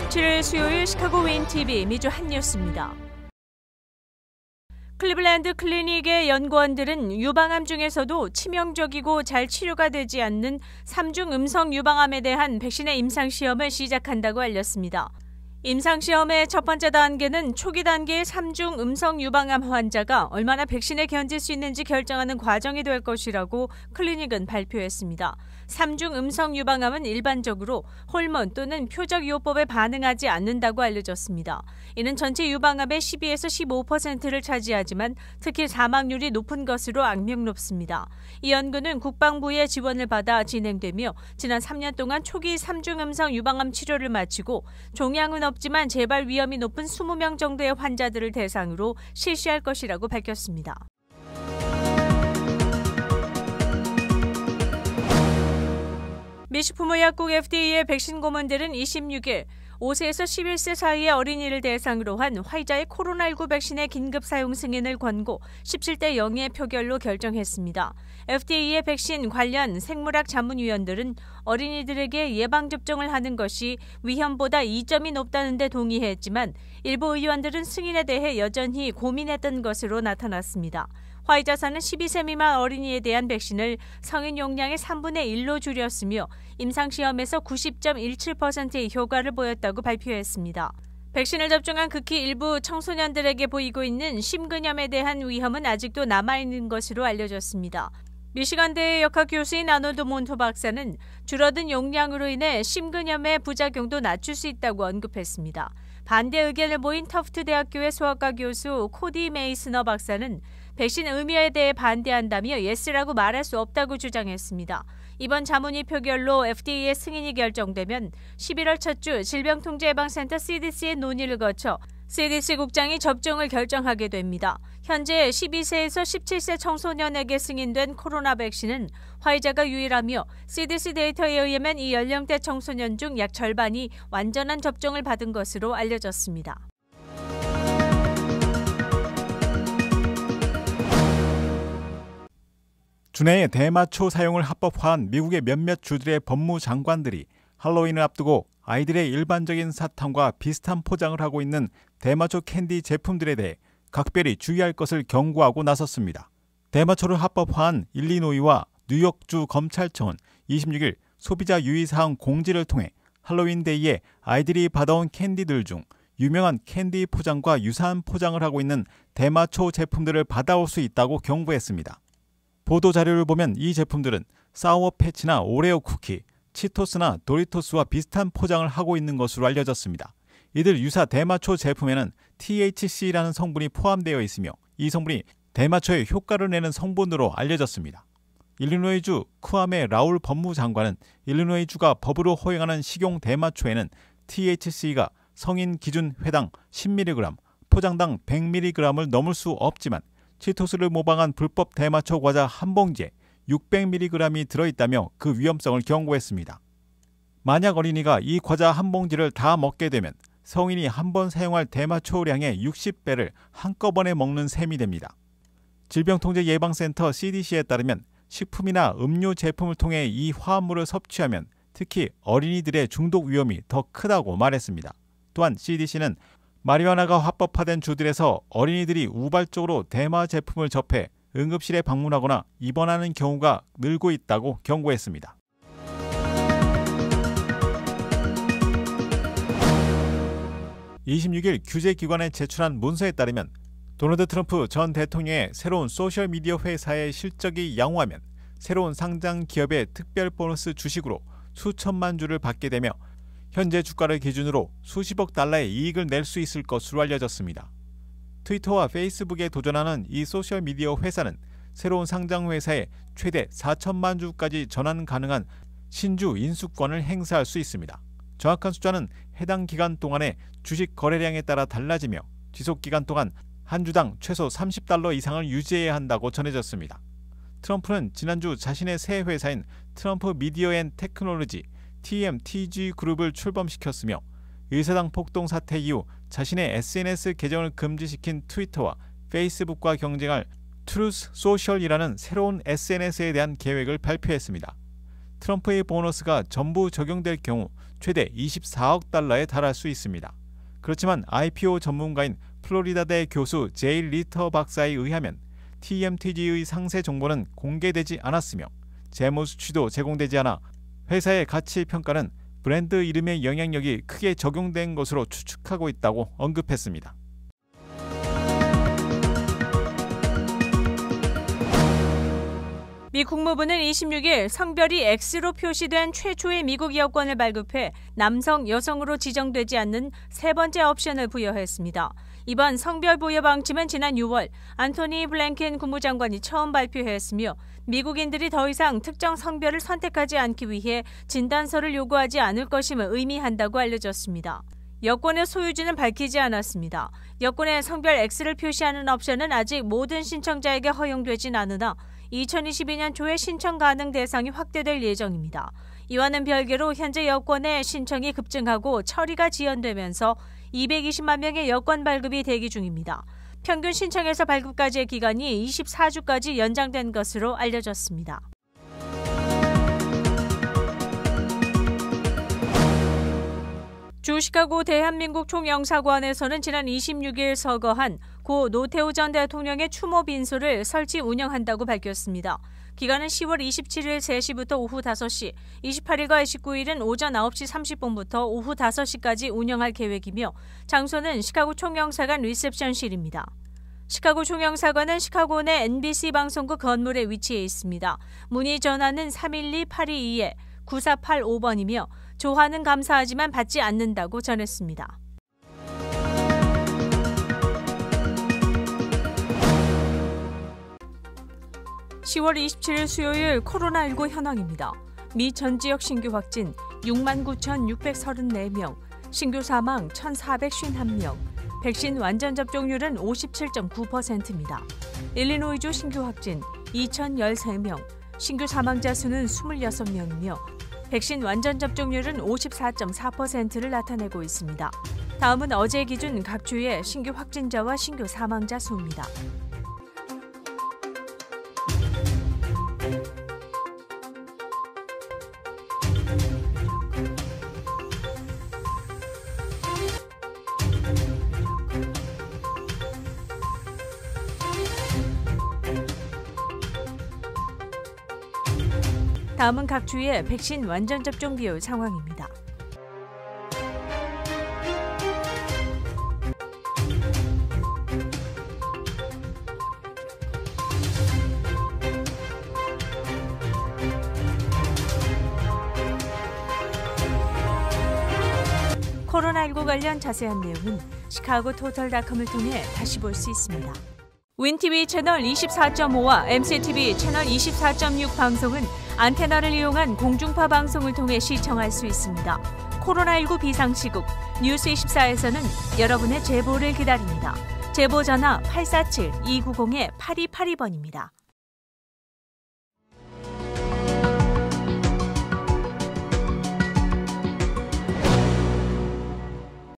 17일 수요일 시카고 윈TV 미주 핫뉴스입니다. 클리블랜드 클리닉의 연구원들은 유방암 중에서도 치명적이고 잘 치료가 되지 않는 3중 음성 유방암에 대한 백신의 임상시험을 시작한다고 알렸습니다. 임상시험의 첫 번째 단계는 초기 단계의 3중 음성 유방암 환자가 얼마나 백신에 견딜 수 있는지 결정하는 과정이 될 것이라고 클리닉은 발표했습니다. 3중 음성 유방암은 일반적으로 호르몬 또는 표적요법에 반응하지 않는다고 알려졌습니다. 이는 전체 유방암의 12에서 15%를 차지하지만 특히 사망률이 높은 것으로 악명높습니다. 이 연구는 국방부의 지원을 받아 진행되며 지난 3년 동안 초기 3중 음성 유방암 치료를 마치고 종양은 없지만 재발 위험이 높은 20명 정도의 환자들을 대상으로 실시할 것이라고 밝혔습니다. 미 식품의약국 FDA의 백신 고문들은 26일 5세에서 11세 사이의 어린이를 대상으로 한 화이자의 코로나19 백신의 긴급 사용 승인을 권고 17대 0의 표결로 결정했습니다. FDA의 백신 관련 생물학 자문위원들은 어린이들에게 예방접종을 하는 것이 위험보다 이점이 높다는 데 동의했지만 일부 의원들은 승인에 대해 여전히 고민했던 것으로 나타났습니다. 화이자사는 12세 미만 어린이에 대한 백신을 성인 용량의 3분의 1로 줄였으며 임상시험에서 90.17%의 효과를 보였다고 발표했습니다. 백신을 접종한 극히 일부 청소년들에게 보이고 있는 심근염에 대한 위험은 아직도 남아있는 것으로 알려졌습니다. 미시간대의 역학 교수인 아놀드 몬토 박사는 줄어든 용량으로 인해 심근염의 부작용도 낮출 수 있다고 언급했습니다. 반대 의견을 보인 터프트 대학교의 소아과 교수 코디 메이스너 박사는 백신 의미에 대해 반대한다며 예스라고 말할 수 없다고 주장했습니다. 이번 자문위 표결로 FDA의 승인이 결정되면 11월 첫 주 질병통제예방센터 CDC의 논의를 거쳐 CDC 국장이 접종을 결정하게 됩니다. 현재 12세에서 17세 청소년에게 승인된 코로나 백신은 화이자가 유일하며 CDC 데이터에 의하면 이 연령대 청소년 중 약 절반이 완전한 접종을 받은 것으로 알려졌습니다. 주내에 대마초 사용을 합법화한 미국의 몇몇 주들의 법무장관들이 할로윈을 앞두고 아이들의 일반적인 사탕과 비슷한 포장을 하고 있는 대마초 캔디 제품들에 대해 각별히 주의할 것을 경고하고 나섰습니다. 대마초를 합법화한 일리노이와 뉴욕주 검찰청은 26일 소비자 유의사항 공지를 통해 할로윈데이에 아이들이 받아온 캔디들 중 유명한 캔디 포장과 유사한 포장을 하고 있는 대마초 제품들을 받아올 수 있다고 경고했습니다. 보도자료를 보면 이 제품들은 사워 패치나 오레오 쿠키, 치토스나 도리토스와 비슷한 포장을 하고 있는 것으로 알려졌습니다. 이들 유사 대마초 제품에는 THC라는 성분이 포함되어 있으며 이 성분이 대마초의 효과를 내는 성분으로 알려졌습니다. 일리노이주 쿠아메 라울 법무장관은 일리노이주가 법으로 허용하는 식용 대마초에는 THC가 성인 기준 회당 10mg, 포장당 100mg을 넘을 수 없지만 치토스를 모방한 불법 대마초 과자 한 봉지에 600mg이 들어있다며 그 위험성을 경고했습니다. 만약 어린이가 이 과자 한 봉지를 다 먹게 되면 성인이 한 번 사용할 대마초량의 60배를 한꺼번에 먹는 셈이 됩니다. 질병통제예방센터 CDC에 따르면 식품이나 음료 제품을 통해 이 화합물을 섭취하면 특히 어린이들의 중독 위험이 더 크다고 말했습니다. 또한 CDC는 마리화나가 합법화된 주들에서 어린이들이 우발적으로 대마 제품을 접해 응급실에 방문하거나 입원하는 경우가 늘고 있다고 경고했습니다. (26일) 규제기관에 제출한 문서에 따르면 도널드 트럼프 전 대통령의 새로운 소셜미디어 회사의 실적이 양호하면 새로운 상장 기업의 특별 보너스 주식으로 수천만 주를 받게 되며 현재 주가를 기준으로 수십억 달러의 이익을 낼 수 있을 것으로 알려졌습니다. 트위터와 페이스북에 도전하는 이 소셜미디어 회사는 새로운 상장 회사에 최대 4천만 주까지 전환 가능한 신주 인수권을 행사할 수 있습니다. 정확한 숫자는 해당 기간 동안의 주식 거래량에 따라 달라지며 지속기간 동안 한 주당 최소 $30 이상을 유지해야 한다고 전해졌습니다. 트럼프는 지난주 자신의 새 회사인 트럼프 미디어 앤 테크놀로지 TMTG 그룹을 출범시켰으며 의사당 폭동 사태 이후 자신의 SNS 계정을 금지시킨 트위터와 페이스북과 경쟁할 트루스 소셜이라는 새로운 SNS에 대한 계획을 발표했습니다. 트럼프의 보너스가 전부 적용될 경우 최대 24억 달러에 달할 수 있습니다. 그렇지만 IPO 전문가인 플로리다대 교수 제일 리터 박사에 의하면 TMTG의 상세 정보는 공개되지 않았으며 재무 수치도 제공되지 않아 회사의 가치 평가는 브랜드 이름의 영향력이 크게 적용된 것으로 추측하고 있다고 언급했습니다. 미 국무부는 26일 성별이 X로 표시된 최초의 미국 여권을 발급해 남성, 여성으로 지정되지 않는 세 번째 옵션을 부여했습니다. 이번 성별 부여 방침은 지난 6월 안토니 블랭켄 국무장관이 처음 발표했으며 미국인들이 더 이상 특정 성별을 선택하지 않기 위해 진단서를 요구하지 않을 것임을 의미한다고 알려졌습니다. 여권의 소유주는 밝히지 않았습니다. 여권에 성별 X를 표시하는 옵션은 아직 모든 신청자에게 허용되진 않으나 2022년 초에 신청 가능 대상이 확대될 예정입니다. 이와는 별개로 현재 여권의 신청이 급증하고 처리가 지연되면서 220만 명의 여권 발급이 대기 중입니다. 평균 신청에서 발급까지의 기간이 24주까지 연장된 것으로 알려졌습니다. 주 시카고 대한민국 총영사관에서는 지난 26일 서거한 고 노태우 전 대통령의 추모 빈소를 설치 운영한다고 밝혔습니다. 기간은 10월 27일 3시부터 오후 5시, 28일과 29일은 오전 9시 30분부터 오후 5시까지 운영할 계획이며 장소는 시카고 총영사관 리셉션실입니다. 시카고 총영사관은 시카고 내 NBC 방송국 건물에 위치해 있습니다. 문의 전화는 312-822-9485번이며 조화는 감사하지만 받지 않는다고 전했습니다. (10월 27일) 수요일 코로나19 현황입니다. 미 전 지역 신규 확진 69,634명, 신규 사망 1,451명, 백신 완전 접종률은 57.9%입니다. 일리노이주 신규 확진 2,013명, 신규 사망자 수는 26명이며 백신 완전 접종률은 54.4%를 나타내고 있습니다. 다음은 어제 기준 각 주의 신규 확진자와 신규 사망자 수입니다. 다음은 각 주의 백신 완전 접종 비율 상황입니다. 코로나19 관련 자세한 내용은 시카고토털닷컴을 통해 다시 볼 수 있습니다. 윈TV 채널 24.5와 MCTV 채널 24.6 방송은 안테나를 이용한 공중파 방송을 통해 시청할 수 있습니다. 코로나19 비상시국 뉴스24에서는 여러분의 제보를 기다립니다. 제보 전화 847-290-8282번입니다.